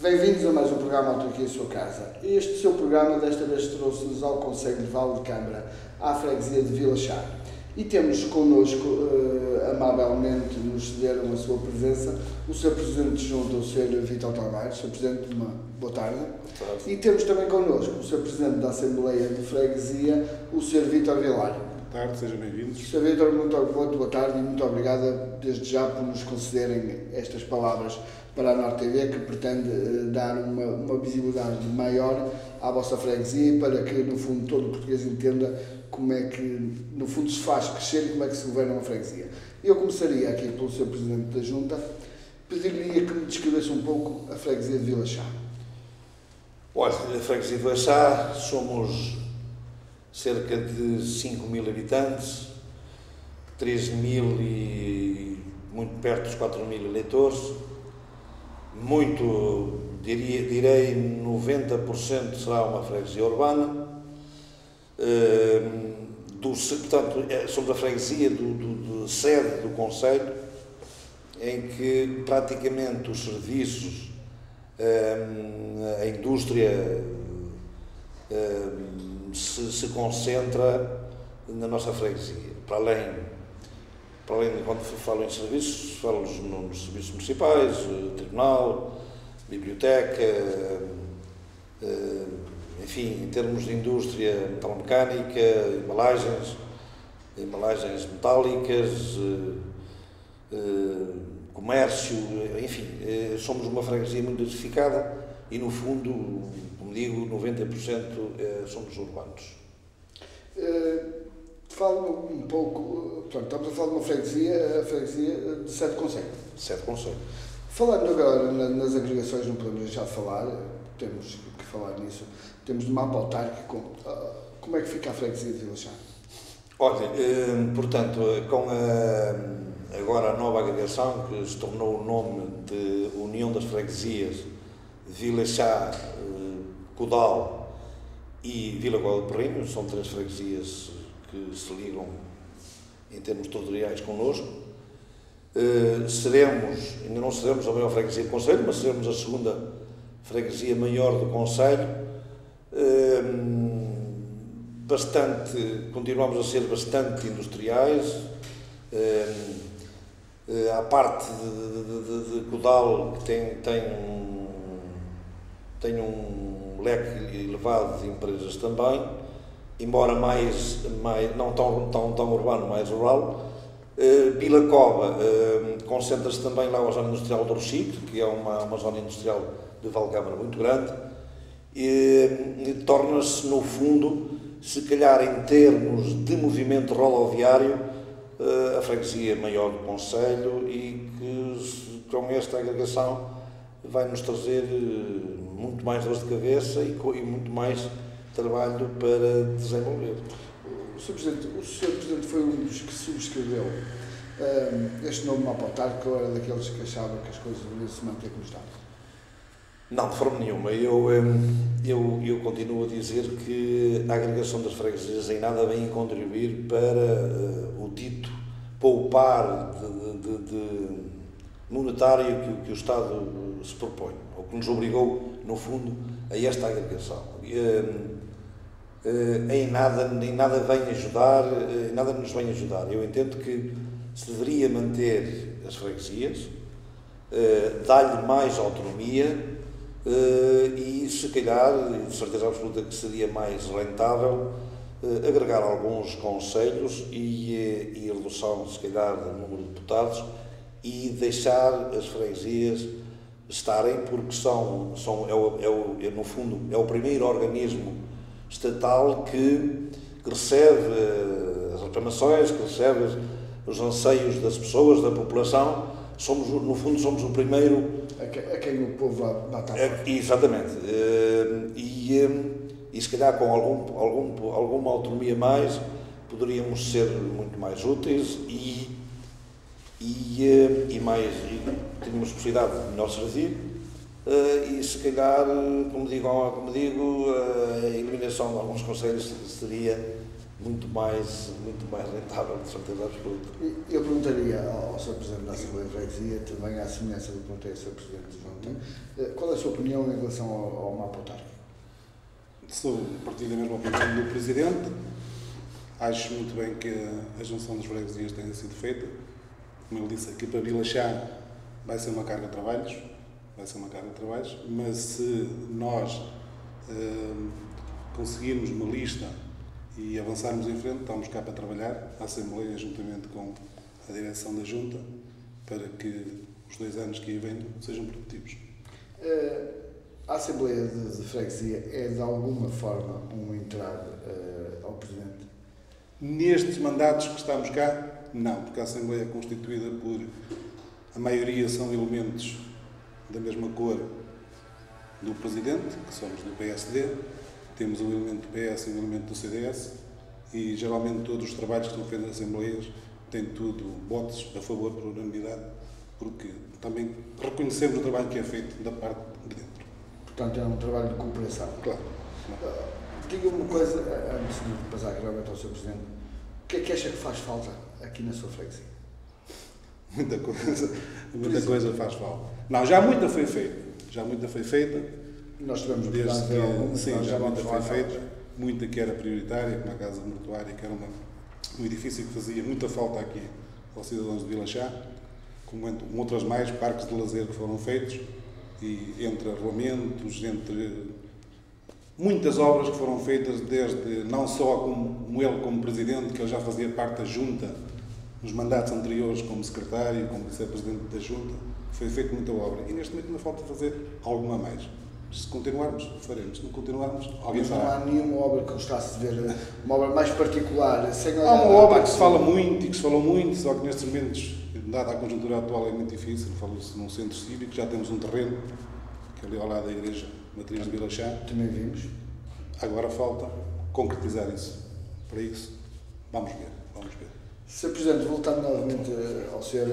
Bem-vindos a mais um programa Autarquia em Sua Casa. Este seu programa desta vez trouxe-nos ao Conselho de Val de Câmara, à freguesia de Vila Chá. E temos connosco, amavelmente nos cederam a sua presença, o Sr. Presidente de Junta, o Sr. Vítor Tavares. Sr. Presidente, uma boa tarde. Boa tarde. E temos também connosco o Sr. Presidente da Assembleia de Freguesia, o Sr. Vítor Vilar. Boa tarde, sejam bem-vindos. Sr. Vítor, muito boa tarde e muito obrigada desde já por nos concederem estas palavras para a Norte TV, que pretende dar uma visibilidade maior à vossa freguesia e para que, no fundo, todo o português entenda como é que, no fundo, se faz crescer e como é que se governa uma freguesia. Eu começaria aqui pelo Sr. Presidente da Junta, pediria que me descrevesse um pouco a freguesia de Vila Chá. Olha, a freguesia de Vila Chá somos cerca de 5.000 habitantes, 3.000 e muito perto dos 4.000 eleitores, direi 90% será uma freguesia urbana, portanto, somos a freguesia de sede do Conselho, em que praticamente os serviços, a indústria se concentra na nossa freguesia. Para além de quando falo em serviços, falo nos serviços municipais, tribunal, biblioteca, enfim, em termos de indústria metalomecânica, embalagens metálicas, comércio, enfim, somos uma freguesia muito diversificada e, no fundo, como digo, 90% somos urbanos. Fala-me um pouco, portanto, estamos a falar de uma freguesia, a freguesia de 7 concelhos. 7 concelhos. Falando agora nas agregações, não podemos deixar de falar, temos que falar nisso, temos de mapa autárquico, como é que fica a freguesia de Vila Chá? Olha, portanto, com agora a nova agregação, que se tornou o nome de União das Freguesias, Vila Chá, Codal e Vila Guarda de Perrinho, são 3 freguesias que se ligam em termos territoriais connosco. Ainda não seremos a maior freguesia do Conselho, mas seremos a segunda freguesia maior do Conselho. Continuamos a ser bastante industriais. A parte de Codal, que tem um leque elevado de empresas também, embora não tão urbano, mais rural. Vila Cova concentra-se também lá na zona industrial do Rochique, que é uma zona industrial de Valcâmara muito grande, e torna-se, no fundo, se calhar em termos de movimento rodoviário, a freguesia maior do Conselho, e que com esta agregação vai nos trazer muito mais dores de cabeça e muito mais trabalho para desenvolver. O Sr. Presidente foi um dos que subscreveu este novo mapa autárquico, ou era daqueles que achava que as coisas deveriam se manter como estavam? Não, de forma nenhuma. Eu continuo a dizer que a agregação das freguesias em nada vem contribuir para o dito poupar de monetário que o Estado se propõe, ou que nos obrigou, no fundo, a esta agregação. Em nada nos vem ajudar. Eu entendo que se deveria manter as freguesias, dar-lhe mais autonomia e, se calhar, de certeza absoluta que seria mais rentável, agregar alguns concelhos e redução, se calhar, do número de deputados e deixar as freguesias estarem, porque no fundo, é o primeiro organismo estatal que recebe as reclamações, que recebe os anseios das pessoas, da população. No fundo, somos o primeiro... A quem o povo bate à porta. Exatamente. E se calhar com alguma autonomia mais, poderíamos ser muito mais úteis e teríamos possibilidade de melhor servir. E se calhar, como digo, a eliminação de alguns conselhos seria muito mais rentável, de certeza absoluta. Eu perguntaria ao Sr. Presidente da Assembleia de Freguesia, também à semelhança do que perguntei ao Sr. Presidente de Junta, Qual é a sua opinião em relação ao mapa autárquico? Sou partido da mesma opinião do Presidente. Acho muito bem que a junção das freguesias tenha sido feita. Como ele disse, aqui para Vilachá vai ser uma carga de trabalhos, mas se nós conseguirmos uma lista e avançarmos em frente, estamos cá para trabalhar, a Assembleia, juntamente com a direção da Junta, para que os 2 anos que aí venham sejam produtivos. A Assembleia de Freguesia é de alguma forma um entrave ao Presidente? Nestes mandatos que estamos cá, não, porque a Assembleia é constituída por, a maioria são elementos da mesma cor do Presidente, que somos do PSD, temos um elemento do PS e um elemento do CDS, e geralmente todos os trabalhos que são feitos nas Assembleias têm tudo votos a favor por unanimidade, porque também reconhecemos o trabalho que é feito da parte de dentro. Portanto, é um trabalho de cooperação. Claro. Diga-me uma coisa, antes de passar realmente ao Sr. Presidente, o que é que acha que faz falta aqui na sua freguesia? Muita coisa faz falta. Não, já muita foi feita. Nós tivemos desde que, alguma, sim, já muita foi feita. Muita que era prioritária, como a Casa Mortuária, que era um edifício que fazia muita falta aqui aos cidadãos de Vilachá, como outras mais, parques de lazer que foram feitos, e entre arruamentos, entre muitas obras que foram feitas, desde não só como ele como Presidente, que ele já fazia parte da Junta, nos mandatos anteriores como Secretário, como Vice-Presidente da Junta, foi feita muita obra. E neste momento ainda falta fazer alguma mais. Se continuarmos, faremos. Se não continuarmos, alguém fará. Não há nenhuma obra que gostasse de ver, uma obra mais particular, sem olhar. Há uma obra que se fala muito e que se falou muito, só que nestes momentos, dada a conjuntura atual, é muito difícil. Falou-se num centro cívico, já temos um terreno, que é ali ao lado da Igreja Matriz de Vilachá. Também vimos. Agora falta concretizar isso. Para isso, vamos ver. Sr. Presidente, voltando novamente ao senhor,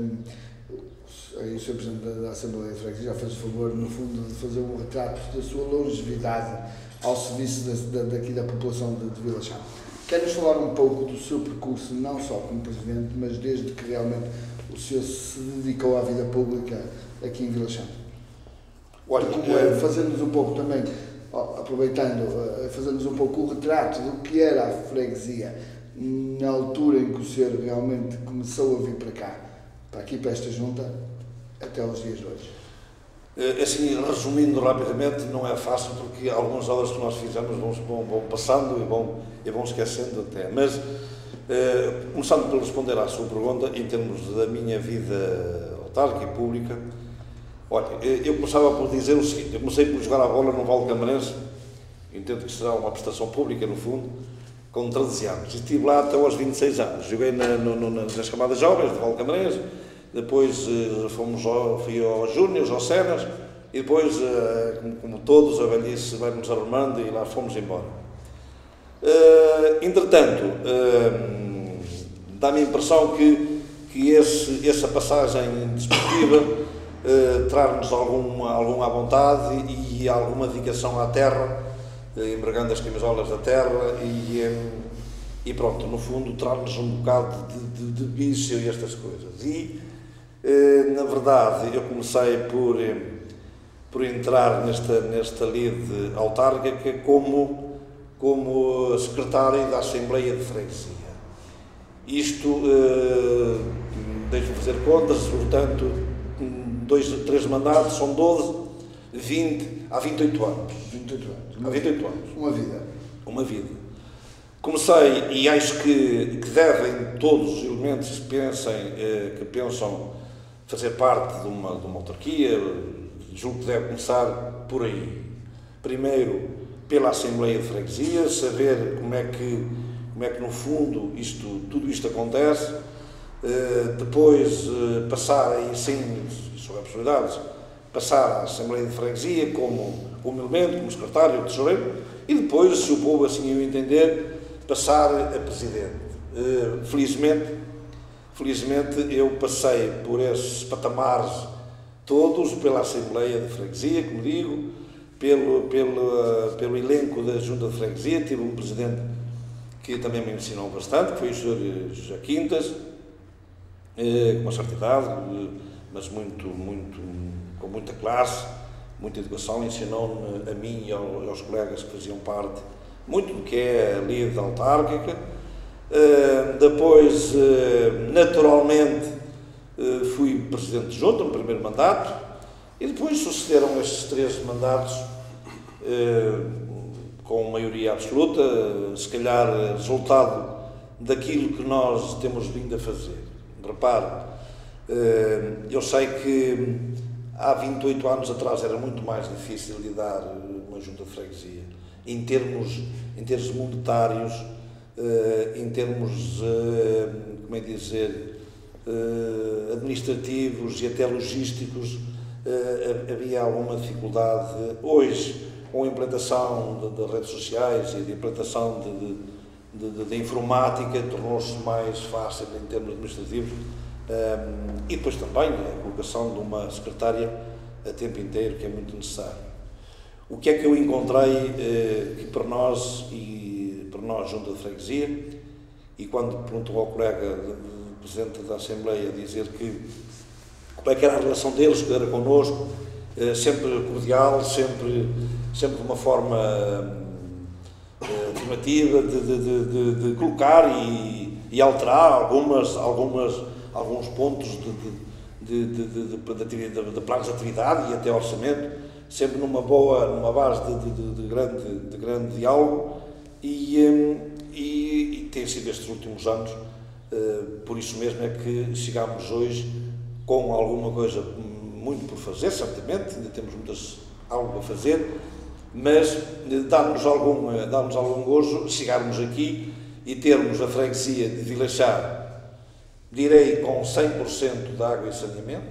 o Sr. Presidente da Assembleia de Freguesia já fez o favor, no fundo, de fazer um retrato da sua longevidade ao serviço daqui da população de Vilachá. Quer-nos falar um pouco do seu percurso, não só como Presidente, mas desde que realmente o senhor se dedicou à vida pública aqui em Vilachá? Olha, fazendo-nos um pouco também, aproveitando, fazendo-nos um pouco o retrato do que era a freguesia na altura em que o senhor realmente começou a vir para cá, para aqui, para esta junta, até aos dias de hoje. Assim, resumindo rapidamente, não é fácil, porque algumas obras que nós fizemos vão passando e vão esquecendo até. Mas, começando por responder à sua pergunta, em termos da minha vida autárquica e pública, olha, eu começava por dizer o seguinte: eu comecei por jogar a bola no Val de Camarense, entendo que será uma prestação pública, no fundo, com 13 anos. E estive lá até aos 26 anos. Joguei nas camadas jovens de Val de Camarense, depois fui aos Júniors, aos Cenas, e depois, como todos, a velhice vai-nos arrumando e lá fomos embora. Entretanto, dá-me a impressão que essa passagem desportiva traz-nos alguma vontade e alguma dedicação à terra, embragando as camisolas da terra e pronto, no fundo traz-nos um bocado de vício e estas coisas. E, na verdade, eu comecei por entrar nesta lide autárquica como secretário da Assembleia de Freguesia. Isto, deixe-me fazer contas, portanto, 3 mandatos, são 12, 20, há 28 anos. 28 anos. Há 28 anos. Uma vida. Comecei, e acho que devem todos os elementos que pensam fazer parte de uma autarquia, julgo que deve começar por aí. Primeiro, pela Assembleia de Freguesia, saber como é que no fundo tudo isto acontece. Depois passar aí, sim, se houver possibilidades, passar à Assembleia de Freguesia como elemento, como secretário, tesoureiro, e depois, se o povo assim o entender, passar a Presidente. Felizmente eu passei por esses patamares todos, pela Assembleia de Freguesia, como digo, pelo elenco da Junta de Freguesia. Tive um Presidente que também me ensinou bastante, que foi o Sr. José Quintas, com uma certa idade, mas com muita classe, muita educação, ensinou-me a mim e aos colegas que faziam parte muito do que é a lida autárquica. Depois, naturalmente, fui presidente de junta no primeiro mandato e depois sucederam estes 13 mandatos com maioria absoluta, se calhar resultado daquilo que nós temos vindo a fazer. Repare, eu sei que há 28 anos atrás era muito mais difícil lidar uma junta de freguesia, em termos monetários, em termos, como é dizer, administrativos e até logísticos, havia alguma dificuldade. Hoje, com a implantação de redes sociais e de implantação de informática, tornou-se mais fácil em termos administrativos, e depois também a colocação de uma secretária a tempo inteiro, que é muito necessário. O que é que eu encontrei que para nós junta de freguesia, e quando perguntou ao colega presidente da Assembleia dizer que como é que era a relação deles, que era connosco, sempre cordial, sempre de uma forma afirmativa de colocar e alterar alguns pontos de planos de atividade e até orçamento, sempre numa base de grande diálogo, e tem sido estes últimos anos, por isso mesmo é que chegámos hoje com alguma coisa muito por fazer, certamente, ainda temos algo a fazer, mas dá-nos algum gozo chegarmos aqui e termos a freguesia de Vilachar, direi, com 100% de água e saneamento.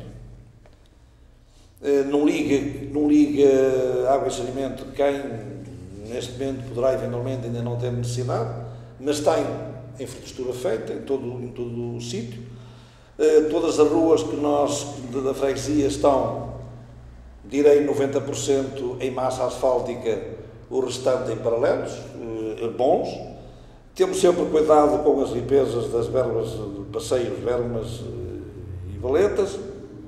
Não liga água e saneamento quem neste momento poderá eventualmente ainda não ter necessidade, mas tem infraestrutura feita em todo o sítio. Todas as ruas que da freguesia estão, direi 90% em massa asfáltica, o restante em paralelos, bons. Temos sempre cuidado com as limpezas das bermas, passeios, bermas e valetas.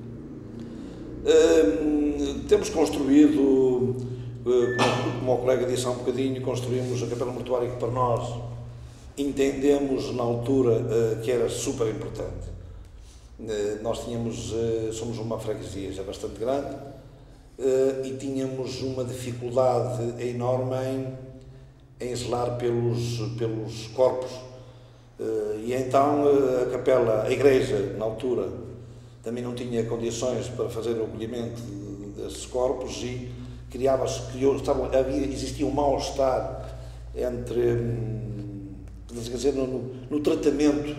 Temos construído, como o colega disse há um bocadinho, construímos a capela mortuária, que para nós entendemos na altura que era super importante. Nós somos uma freguesia já bastante grande, e tínhamos uma dificuldade enorme em zelar pelos corpos. E então a igreja, na altura, também não tinha condições para fazer o acolhimento desses corpos, e existia um mal-estar quer dizer, no tratamento.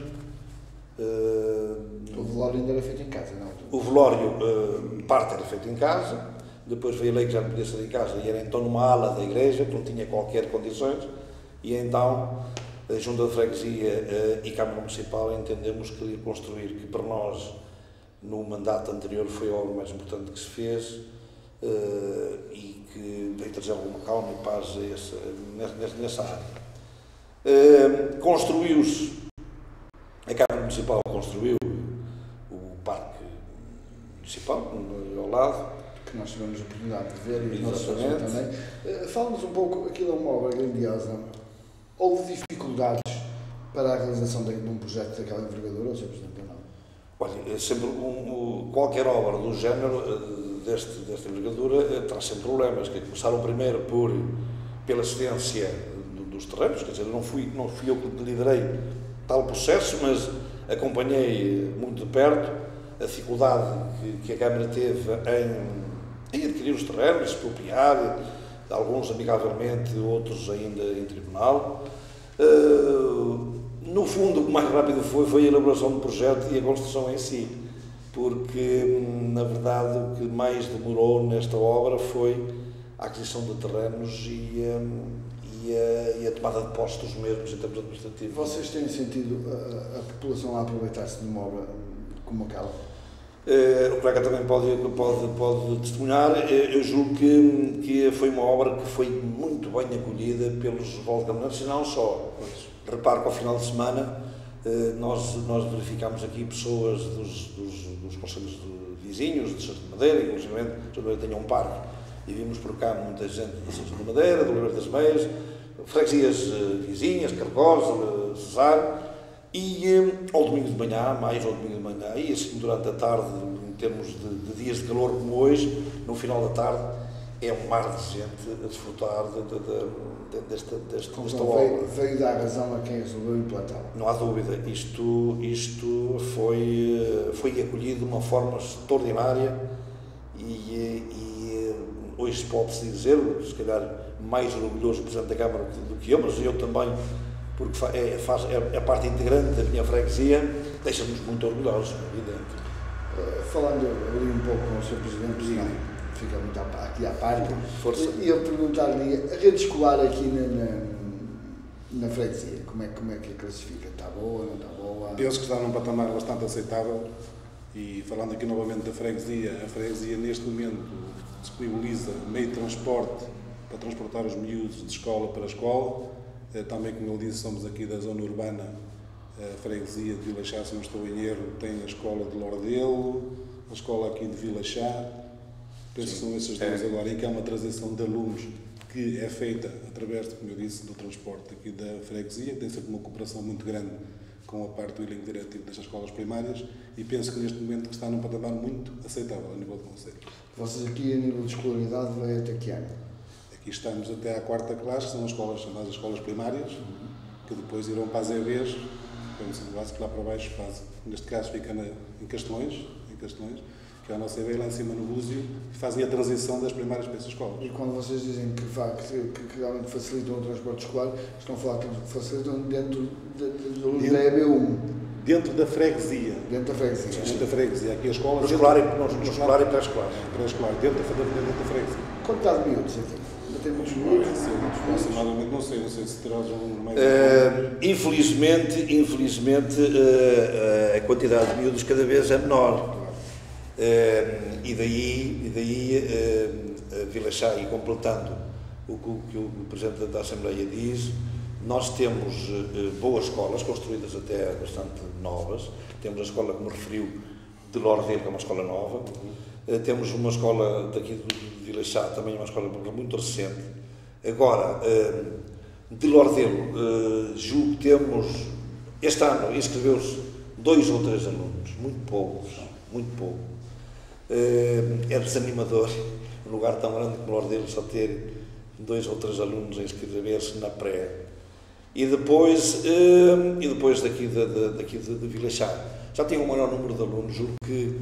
O velório ainda era feito em casa, não? O velório, parte era feito em casa, depois veio a lei que já não podia ser em casa, e era então numa ala da igreja, que não tinha qualquer condições, e então a Junta de Freguesia e Câmara Municipal entendemos que queria construir, que para nós, no mandato anterior, foi a obra mais importante que se fez, e que veio trazer alguma calma e paz nessa área. Construiu-se, a Câmara Municipal construiu o Parque Municipal, ao lado, que nós tivemos a oportunidade de ver, e os nossos também. Fala-nos um pouco, aquilo é uma obra grandiosa. Houve dificuldades para a realização de um projeto daquela envergadura, ou seja, não? Olha, sempre qualquer obra do género, desta envergadura, traz sempre problemas, que começaram primeiro pela cedência dos terrenos, quer dizer, não fui eu que liderei tal processo, mas acompanhei muito de perto a dificuldade que a Câmara teve em adquirir os terrenos, expropriar, alguns amigavelmente, outros ainda em tribunal. No fundo, o que mais rápido foi a elaboração do projeto e a construção em si, porque, na verdade, o que mais demorou nesta obra foi a aquisição de terrenos e a tomada de posse dos mesmos em termos administrativos. Vocês têm sentido a população a aproveitar-se de uma obra como aquela? O colega também pode testemunhar. Eu julgo que foi uma obra que foi muito bem acolhida pelos volcanos, não só. Repare que ao final de semana nós verificámos aqui pessoas dos conselhos vizinhos, de Santa Madeira, inclusive, Santa Madeira tinha um parque, e vimos por cá muita gente da Seixas da Madeira, do Oliveira das Meias, freguesias vizinhas, Carcosa, Cesário, e ao domingo de manhã, mais ao domingo de manhã, e assim durante a tarde, em termos de dias de calor como hoje, no final da tarde, é um mar de gente a desfrutar desta obra. Veio dar razão a quem resolveu implantar. Não há dúvida, isto foi acolhido de uma forma extraordinária e hoje pode-se dizer, se calhar mais orgulhoso o Presidente da Câmara do que eu, mas eu também, porque é parte integrante da minha freguesia, deixa-nos muito orgulhosos, é evidente. Falando ali um pouco com o Sr. Presidente, senão fica muito aqui à parte, Força. E eu perguntar-lhe, a rede escolar aqui na freguesia, como é que a classifica? Está boa, não está boa? Penso que está num patamar bastante aceitável e falando aqui novamente da freguesia, a freguesia neste momento disponibiliza meio de transporte para transportar os miúdos de escola para escola. Também, como ele disse, somos aqui da zona urbana, a freguesia de Vila Chá, se não estou em erro, tem a escola de Lordelo, a escola aqui de Vila Chá. Penso que são esses dois agora, em que há uma transição de alunos que é feita através, como eu disse, do transporte aqui da freguesia. Tem sempre uma cooperação muito grande com a parte do elenco diretivo destas escolas primárias e penso que neste momento está num patamar muito aceitável a nível do concelho. Vocês aqui, a nível de escolaridade, vai até que ano? Aqui estamos até à 4ª classe, que são as escolas chamadas escolas primárias, que depois irão para as EBs, que lá para baixo faz. Neste caso fica em Castelões, que é a nossa EB lá em cima no Búzio, e fazem a transição das primárias para essas escolas. E quando vocês dizem que realmente facilitam o transporte escolar, estão a falar que facilitam dentro dos alunos da EB1? Dentro da freguesia. Dentro da freguesia. Dentro da freguesia. Aqui a escola... No escolar e pré-escolar. Pré-escolar, dentro da freguesia. Quanto está de miúdos aqui? Ainda tem muitos miúdos? Aproximadamente, não sei se terás um número mais... Infelizmente, a quantidade de miúdos cada vez é menor. E daí Vila Chá, e completando o que o Presidente da Assembleia diz, nós temos boas escolas, construídas até bastante novas. Temos a escola, como referiu, de Lordelo, que é uma escola nova. Temos uma escola daqui de Vila Chá, também uma escola muito recente. Agora, de Lordelo, julgo que temos, este ano inscreveu-se 2 ou 3 alunos, muito poucos. É desanimador, um lugar tão grande como Lordelo, só ter 2 ou 3 alunos a inscrever-se na pré. E depois daqui de Vila Chá, já tem um maior número de alunos, julgo que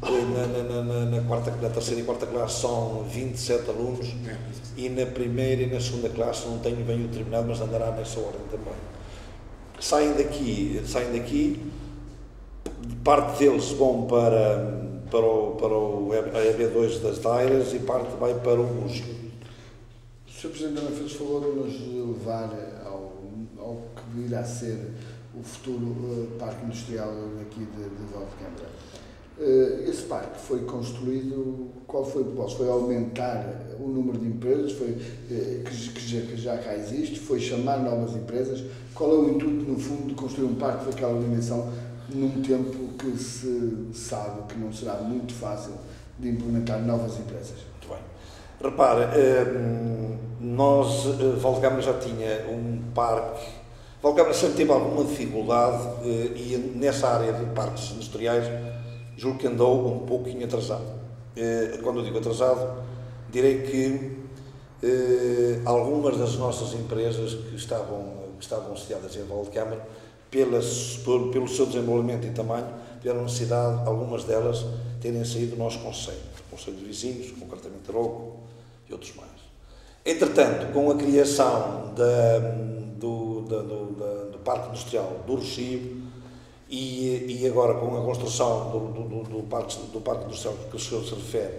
na terceira e quarta classe são 27 alunos, e na primeira e na segunda classe não tenho bem o determinado, mas andará nessa ordem também. Saem daqui, parte deles vão para a EB2 das Dairas e parte vai para o Búzio. O Sr. Presidente também fez favor de nos levar ao que virá a ser o futuro parque industrial aqui de Valde-Câmara. Esse parque foi construído, qual foi o propósito? Foi aumentar o número de empresas, que já cá existe, foi chamar novas empresas. Qual é o intuito, no fundo, de construir um parque daquela dimensão num tempo que se sabe que não será muito fácil de implementar novas empresas? Muito bem. Repara, nós, Valde-Câmara já tinha um parque. Valde-Câmara sempre teve alguma dificuldade e nessa área de parques industriais julgo que andou um pouquinho atrasado. Quando eu digo atrasado, direi que algumas das nossas empresas que estavam sediadas em Valde-Câmara, pelo seu desenvolvimento e tamanho, tiveram necessidade, algumas delas, terem saído do nosso concelho de vizinhos, concretamente Aroco e outros mais. Entretanto, com a criação do Parque Industrial do Rocio e agora com a construção do Parque Industrial que o senhor se refere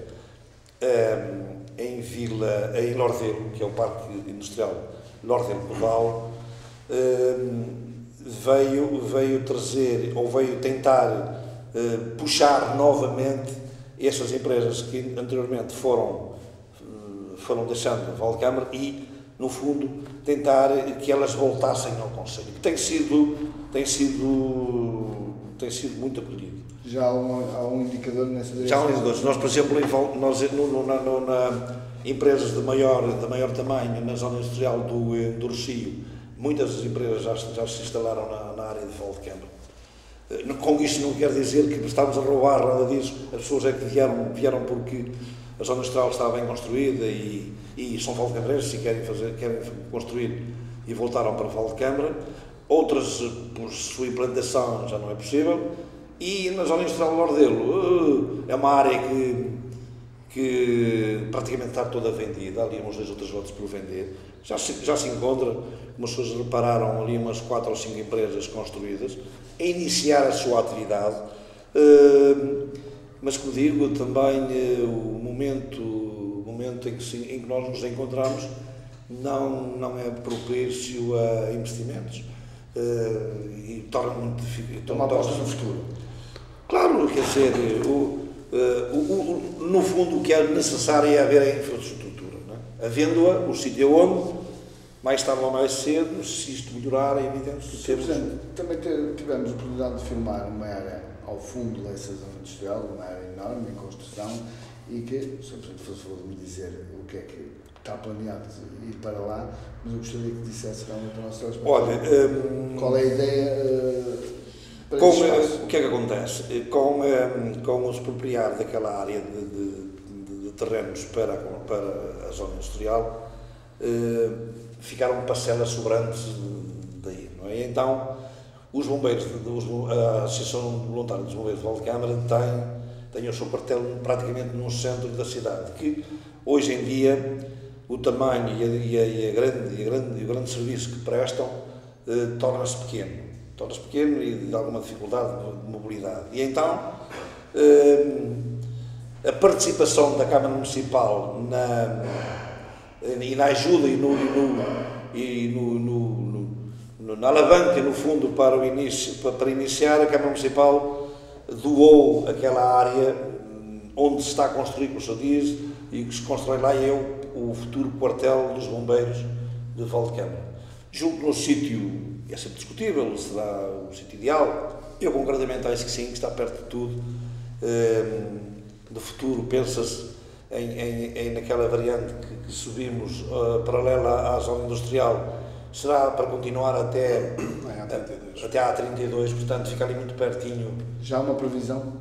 em Lordelo, que é o Parque Industrial Lordelo-Podal, veio trazer, ou veio tentar puxar novamente essas empresas que anteriormente foram deixando Valde-Câmara e, no fundo, tentar que elas voltassem ao concelho. Que tem tem sido muito acolhido. Já há um indicador nessa direção? Já há um indicador. Nós, por exemplo, empresas de maior tamanho na zona industrial do Rossio, muitas das empresas já se instalaram na área de Valdecambra. Com isto não quer dizer que estamos a roubar nada disso, as pessoas é que vieram porque a zona industrial está bem construída e são valdecambrenses e querem construir e voltaram para Valdecambra. Outras, por sua implantação, já não é possível. E na zona industrial do Lordelo, é uma área que praticamente está toda vendida, ali uns 2 ou 3 lotes por vender. Já se encontra, como as pessoas repararam, ali umas 4 ou 5 empresas construídas, a iniciar a sua atividade. Mas, como digo, também o momento em que nós nos encontramos não é propício a investimentos. E torna muito difícil. Uma aposta no futuro. Claro, quer dizer, no fundo o que é necessário é haver a infraestrutura. Não é? Havendo-a, o sítio onde, mais tarde ou mais cedo, se isto melhorar, é evidente que temos... Também tivemos a oportunidade de filmar uma área ao fundo dessa zona industrial, uma área enorme em construção, e que, o Sr. Presidente fosse favor de me dizer o que é que está planeado ir para lá, mas eu gostaria que dissesse realmente para o nosso telespectador. Olha, qual é a ideia para o que é que acontece? Com o expropriar daquela área de terrenos para a zona industrial, ficaram parcelas sobrantes daí, não é? Então, os bombeiros, a Associação Voluntária dos Bombeiros de Valdecambra tem o seu quartel praticamente no centro da cidade, que hoje em dia o tamanho e o grande serviço que prestam torna-se pequeno e de alguma dificuldade de mobilidade. E então a participação da Câmara Municipal na ajuda na alavanca, no fundo, para iniciar, a Câmara Municipal doou aquela área onde se está a construir, como se diz, e que se constrói lá o futuro quartel dos bombeiros de Valdecambra. Julgo que no sítio, é sempre discutível, será o sítio ideal. Eu concretamente acho que sim, que está perto de tudo. De futuro, pensa-se naquela variante que subimos paralela à zona industrial, será para continuar até a A32, portanto fica ali muito pertinho. Já há uma previsão?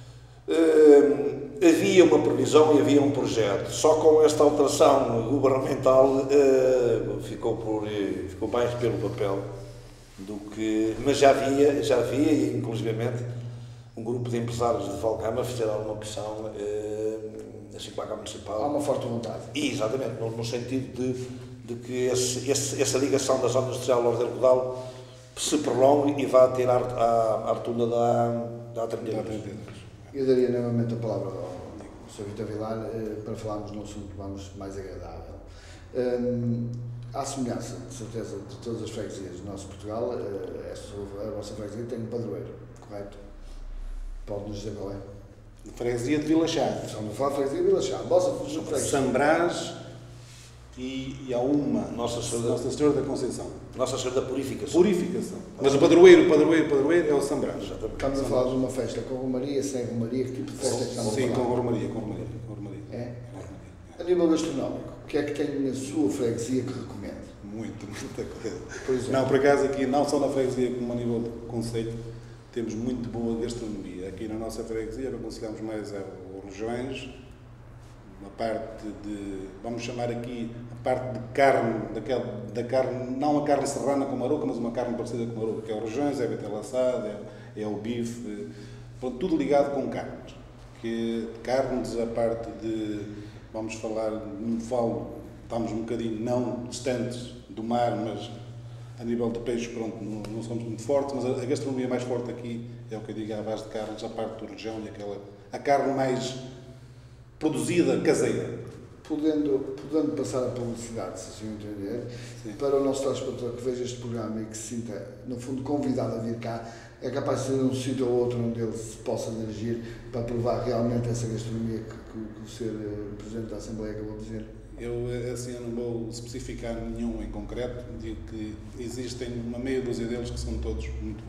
Havia uma previsão e havia um projeto, só com esta alteração governamental ficou mais pelo papel do que... Mas já havia inclusivamente, um grupo de empresários de Valdecambra fizeram alguma pressão, assim como a Câmara Municipal. Há uma forte vontade. Exatamente, no sentido de que essa ligação da zona industrial ao Lordelo Godal se prolongue e vá ter a rotunda da A32. Eu daria novamente a palavra ao Sr. Vítor Vilar para falarmos num assunto mais agradável. À semelhança, de certeza, de todas as freguesias do nosso Portugal, a vossa freguesia tem um padroeiro, correto? Pode-nos dizer qual é? Freguesia de Vila Chá. Estamos a falar de freguesia de Vila Chá. Vossa freguesia. Sambrás e há uma, Nossa Senhora da Conceição. Nossa Senhora da Purificação. Mas o padroeiro é o Sambrás. Estamos a falar de uma festa com romaria, sem romaria, que tipo de festa é que estamos a falar? Sim, com romaria. É? A nível gastronómico, o que é que tem na sua freguesia que recomenda? Muita coisa. Por exemplo? Não, por acaso aqui, não só na freguesia como a nível de conceito, temos muito boa gastronomia. Aqui na nossa freguesia, aconselhamos mais os rojões, uma parte de, vamos chamar aqui, a parte de carne, da carne, não a carne serrana com maroca, mas uma carne parecida com maroca, que é o rojões, é a vitela assada, é o bife, tudo ligado com carnes. Carnes, a parte de, vamos falar, estamos um bocadinho não distantes do mar, mas a nível de peixe, pronto, não somos muito fortes, mas a gastronomia mais forte aqui é o que eu digo, à base de carnes, a parte do rojão e a carne mais produzida, caseira. Podendo passar a publicidade, se assim entender, sim, para o nosso telespectador que veja este programa e que se sinta, no fundo, convidado a vir cá, é capaz de ser um sítio ou outro onde ele se possa dirigir para provar realmente essa gastronomia que o Sr. Presidente da Assembleia acabou de dizer. Eu, assim, eu não vou especificar nenhum em concreto, digo que existem uma meia dúzia deles que são todos muito bons.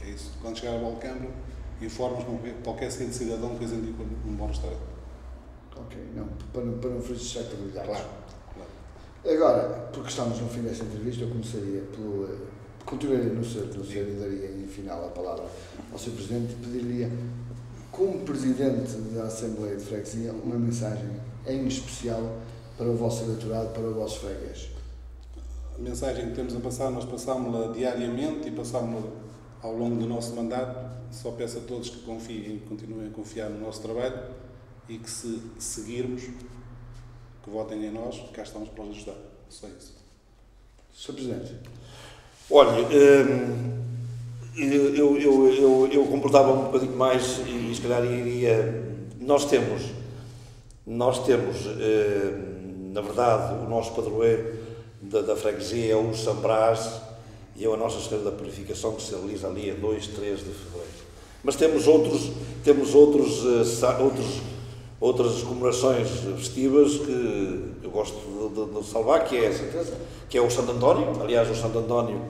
É isso. Quando chegar a Valcambra, informas qualquer cidadão que as indica um bom restaurante. Ok, não, para não ferir suscetibilidades. Claro. Agora, porque estamos no fim desta entrevista, eu começaria continuaria no seu e daria em final a palavra ao Sr. Presidente e pediria, como Presidente da Assembleia de Freguesia, uma mensagem em especial para o vosso eleitorado, para o vosso freguês. A mensagem que temos a passar, nós passámos-la diariamente e passámos-la ao longo do nosso mandato. Só peço a todos que confiem e continuem a confiar no nosso trabalho e que, se seguirmos, que votem em nós, cá estamos para os ajudar. Só isso. Sr. Presidente. Olha, eu completava um bocadinho mais e se calhar iria... Nós temos, na verdade, o nosso padroeiro da freguesia é o Sambrás e é a Nossa Senhora da Purificação, que se realiza ali a 2, 3 de fevereiro. Mas temos outras comemorações festivas que eu gosto de salvar, que é o Santo António. Aliás, o Santo António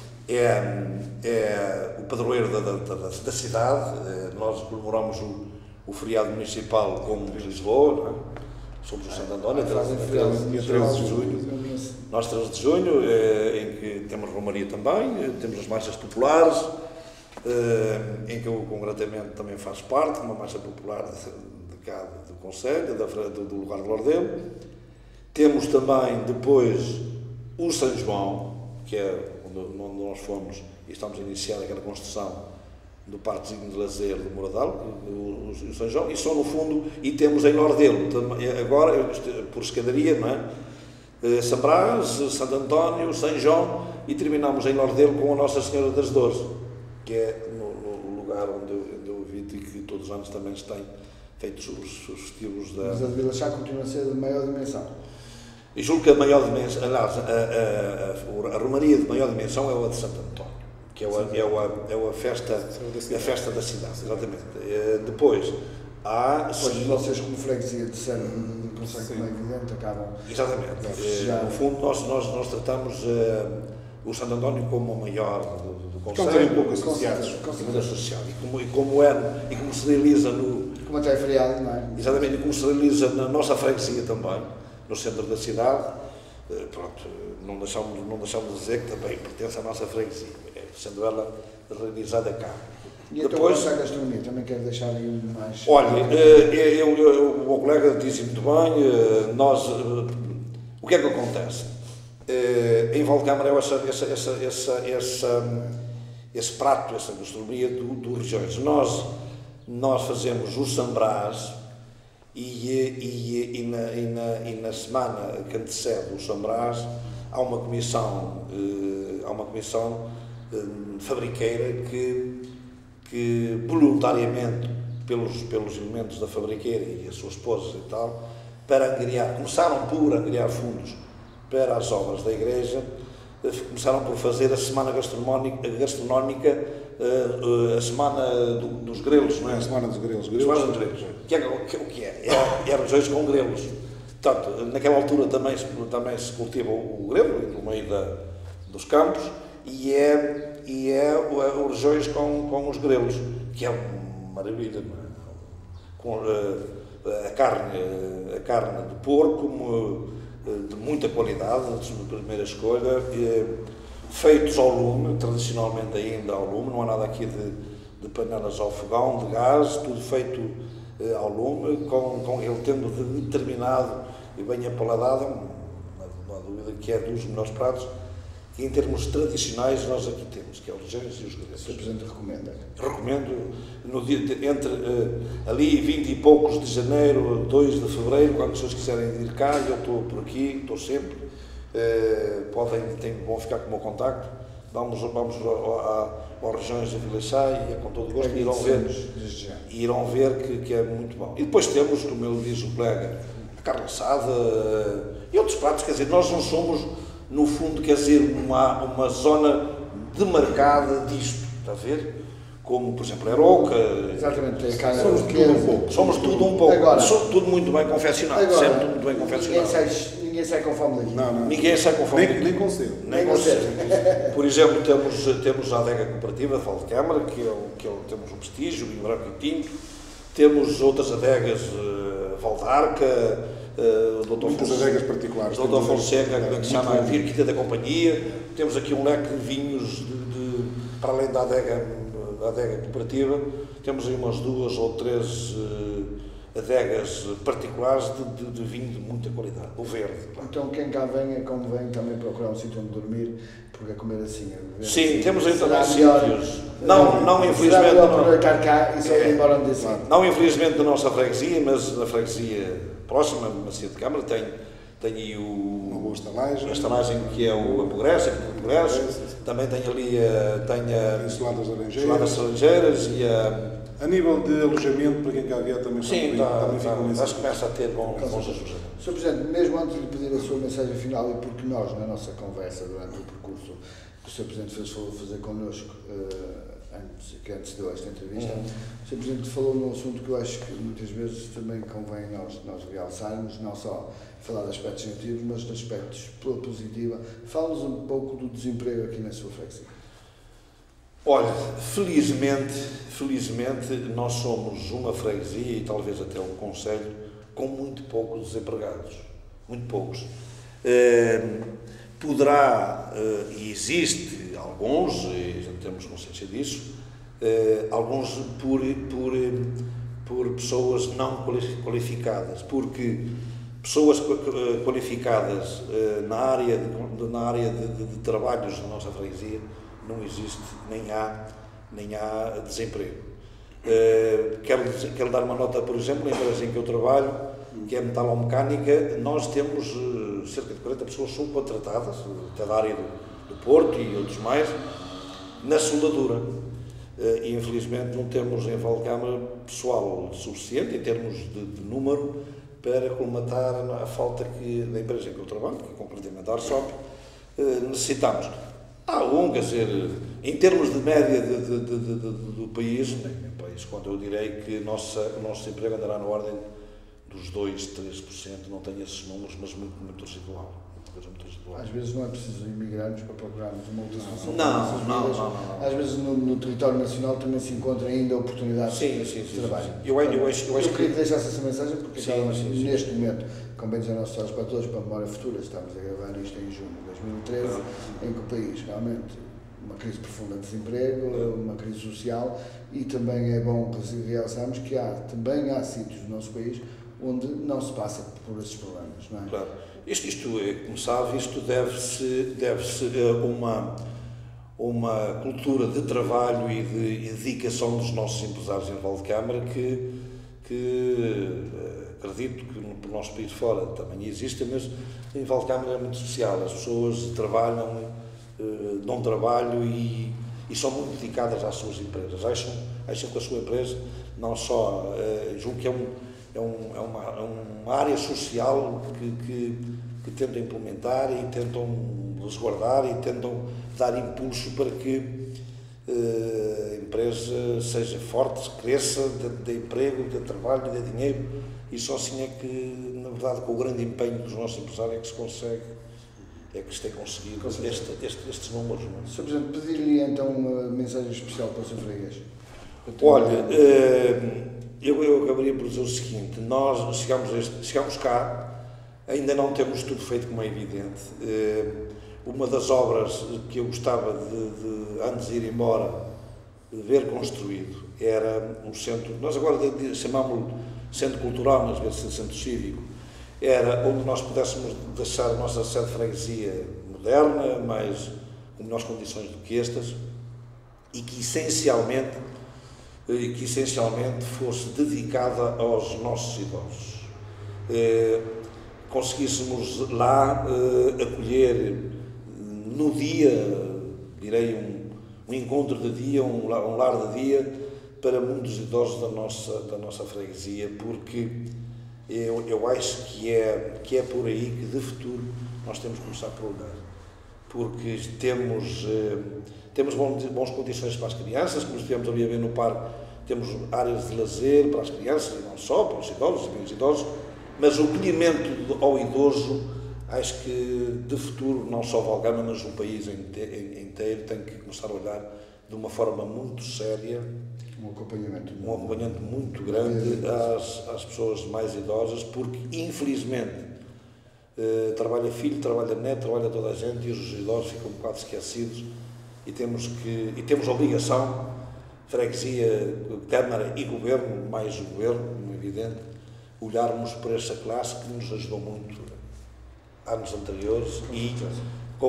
é o padroeiro da cidade. Nós comemoramos o feriado municipal como de Lisboa, não é? Somos o Santo António, dia 13 de junho. Nós, 13 de junho, em que temos Romaria também, temos as marchas populares, em que eu concretamente também faço parte, uma marcha popular de cá do Conselho, do lugar de Lordelo. Temos também depois o São João, que é onde nós fomos e estamos a iniciar aquela construção do Parquezinho de Lazer do Moradal, o São João, e só no fundo, e temos em Lordelo, agora, por escadaria, não é? São Brás, Santo António, São João, e terminamos em Lordelo com a Nossa Senhora das Dores, que é no lugar onde eu vivo e que todos os anos também se tem feito os festivos da... Mas a de Vila Chá continua a ser de maior dimensão. E julgo que a maior dimensão, aliás, a romaria de maior dimensão é a de Santo António, que é a festa da cidade, exatamente. Depois, há... Depois vocês, como freguesia de Serra do Conselho, como é evidente, acabam... Exatamente. No fundo, nós tratamos o Santo António como o maior do Conselho. Estão um pouco associados. E como se realiza no... Como até é feriado, não é? Exatamente, e como se realiza na nossa freguesia também, no centro da cidade, pronto, não deixamos de dizer que também pertence à nossa freguesia, sendo ela realizada cá. E depois a gastronomia, também quero deixar aí um mais... Olha, o meu colega disse muito bem, o que é que acontece? Em Valcambra é esse prato, essa gastronomia dos regiões. Nós fazemos o São Brás e na semana que antecede o São Brás há uma comissão fabriqueira que voluntariamente pelos elementos da fabriqueira e as suas esposas e tal, começaram por angariar fundos para as obras da igreja, começaram por fazer a semana gastronómica, a semana dos grelos, não é? A semana dos grelos. O que é? É regiões com grelos. Portanto, naquela altura também se cultiva o grelo, no meio dos campos, e é regiões com os grelos, que é uma maravilha, não é? Com a carne de porco, de muita qualidade, de primeira escolha, feitos ao lume, tradicionalmente ainda ao lume, não há nada aqui de panelas ao fogão, de gás, tudo feito ao lume, com ele tendo determinado e bem apaladado, não há dúvida que é dos melhores pratos que em termos tradicionais nós aqui temos, que é os regiões e os grelos. O Sr. Presidente recomenda? Recomendo, no dia entre ali 20 e poucos de janeiro, 2 de fevereiro, quando as pessoas quiserem ir cá, eu estou por aqui, estou sempre, vão ficar com o meu contacto, vamos às regiões da Vila Chá e é com todo o gosto, e irão ver que é muito bom. E depois temos, como ele diz o colega, a carne assada e outros pratos, quer dizer, nós não somos, no fundo, quer dizer, uma zona demarcada disto, está a ver? Como, por exemplo, a Aroca. Exatamente, somos tudo um pouco. Somos tudo um pouco. Agora, tudo muito bem confeccionado, sempre tudo muito bem confeccionado. ninguém sai com fome daqui. Não. Ninguém sai com fome. Nem com cedo. Nem com cedo. Por exemplo, temos a adega cooperativa de Valdecâmara, temos um prestígio, vinho branco e tinto. Temos outras adegas, Valdarca, muitas adegas particulares. Dr. Fonseca, que se chama a Virquita da Companhia. Temos aqui um leque de vinhos, para além da adega cooperativa, temos aí umas 2 ou 3 adegas particulares de vinho de muita qualidade, o verde. Claro. Então quem cá venha, convém também procurar um sítio onde dormir, porque a comer assim, a beber sim, assim, temos aí também melhor, sítios. Não, infelizmente. Será melhor aproveitar cá e só ir embora onde assim. Não, infelizmente, da nossa freguesia, mas na freguesia próxima, na Macia de Câmara, tem aí a estalagem que é o Apogreça, também tem ali Ensoladas Laranjeiras e a nível de alojamento, para quem cá vier também acho que começa a ter bons ajustes. Sr. Presidente, mesmo antes de lhe pedir a sua mensagem final, e porque nós, na nossa conversa durante o percurso que o Sr. Presidente fez fazer connosco, que antecedeu esta entrevista, o Sr. Presidente falou num assunto que eu acho que muitas vezes também convém nós realçarmos, não só falar de aspectos negativos, mas de aspectos pela positiva. Fala-nos um pouco do desemprego aqui na sua freguesia. Olha, felizmente nós somos uma freguesia e talvez até um concelho com muito poucos desempregados, muito poucos. Poderá, e existe alguns, e já temos consciência disso, alguns por pessoas não qualificadas, porque pessoas qualificadas na área de trabalhos na nossa freguesia não existe, nem há desemprego. Quero dar uma nota, por exemplo, na empresa em que eu trabalho, que é metalomecânica, nós temos cerca de 40 pessoas subcontratadas, até da área do Porto e outros mais, na soldadura. E infelizmente não temos em Valdecâmara pessoal suficiente em termos de número para colmatar a falta da empresa em que eu trabalho, que é concretamente a Arsop, necessitamos. Quer dizer, em termos de média do país, quando eu direi que o nosso desemprego andará na ordem dos 2, 3%, não tenho esses números, mas muito residual. Às vezes não é preciso imigrantes para procurarmos uma outra solução. Não. Às vezes no território nacional também se encontra ainda oportunidades de trabalho. Eu queria deixar essa mensagem porque neste momento, como bem dizem nossos telespectadores, para a memória futura, estamos a gravar isto em junho de 2013, em que o país realmente uma crise profunda de desemprego, uma crise social, e também é bom realçarmos que também há sítios do nosso país onde não se passa por esses problemas, não é? Claro. Isto é, como sabe, isto deve-se a uma cultura de trabalho e de dedicação dos nossos empresários em Valdecâmara que acredito que no nosso país fora também existe, mas em Valdecâmara é muito especial. As pessoas trabalham, dão trabalho e são muito dedicadas às suas empresas. Acham que a sua empresa não só, julgo que é uma área social que tentam implementar e tentam resguardar e tentam dar impulso para que a empresa seja forte, cresça, dê emprego, dê trabalho, dê dinheiro, e só assim é que, na verdade, com o grande empenho dos nossos empresários é que se consegue, é que se tem conseguido estes números. Não é? Sr. Presidente, pedir-lhe então uma mensagem especial para o Sr. Freguês. Olha, eu acabaria por dizer o seguinte: nós chegamos cá, ainda não temos tudo feito como é evidente. Uma das obras que eu gostava de antes de ir embora, de ver construído, era um centro, nós agora chamámos-lo Centro Cultural, mas vezes Centro Cívico, era onde nós pudéssemos deixar a nossa sede de freguesia moderna, mas com melhores condições do que estas, e que essencialmente fosse dedicada aos nossos idosos. Conseguíssemos lá acolher no dia, direi um encontro de dia, um lar de dia para muitos idosos da nossa freguesia, porque eu acho que é por aí que de futuro nós temos que começar por olhar, porque temos boas condições para as crianças, como estivemos ali a ver no parque, temos áreas de lazer para as crianças, e não só, para os idosos e bem os idosos, mas o acolhimento ao idoso acho que de futuro, não só Valgama, mas o país inteiro tem que começar a olhar de uma forma muito séria, um acompanhamento muito grande às pessoas mais idosas, porque infelizmente trabalha filho, trabalha neto, trabalha toda a gente e os idosos ficam um bocado esquecidos e temos a obrigação, freguesia, Câmara e Governo, mais o Governo, como é evidente, olharmos por esta classe que nos ajudou muito anos anteriores e com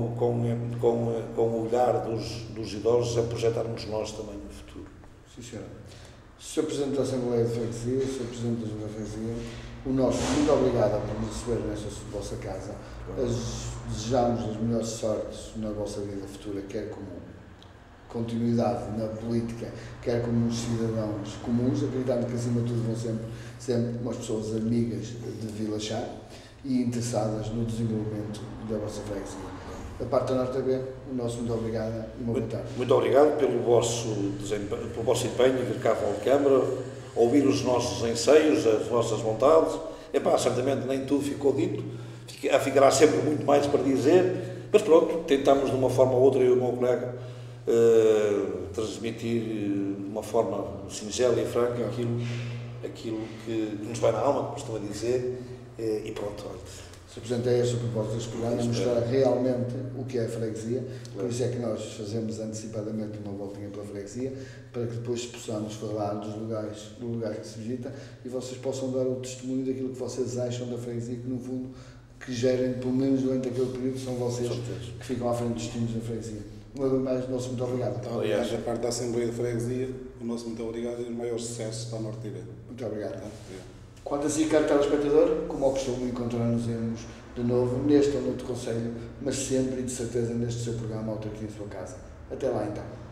o olhar dos idosos a projetarmos nós também no futuro. Sim, senhor. Sr. Presidente da Assembleia de Freguesia, Sr. Presidente da Junta de Freguesia, o nosso muito obrigado por nos receber nesta vossa casa. Desejamos as melhores sortes na vossa vida futura, quer como continuidade na política, quer como uns cidadãos comuns, acreditando que acima de tudo vão sempre umas pessoas amigas de Vila Chá e interessadas no desenvolvimento da vossa freguesia. Da parte da NorTV, o nosso muito obrigado e uma boa tarde. Muito obrigado pelo vosso empenho em vir cá à Câmara, ouvir os nossos enseios, as vossas vontades. Certamente nem tudo ficou dito, ficará sempre muito mais para dizer, mas pronto, tentamos de uma forma ou outra, eu e o meu colega, transmitir de uma forma singela e franca aquilo que nos vai na alma, como costuma dizer, e pronto. Sr. Presidente, é este o propósito deste programa, mostrar realmente o que é a freguesia, por isso é que nós fazemos antecipadamente uma voltinha pela freguesia, para que depois possamos falar dos lugares que se visita e vocês possam dar o testemunho daquilo que vocês acham da freguesia, que no fundo, que gerem, pelo menos durante aquele período, são vocês que ficam à frente dos destinos da freguesia. Uma vez mais, nosso muito obrigado. Aliás, da parte da Assembleia de Freguesia, o nosso muito obrigado e os maiores sucessos para a NorTV. Muito obrigado. Quanto a si, caro telespectador, como ao costume, encontrar-nos de novo neste ou noutro conselho, mas sempre e de certeza neste seu programa Autarquia em Sua Casa. Até lá então.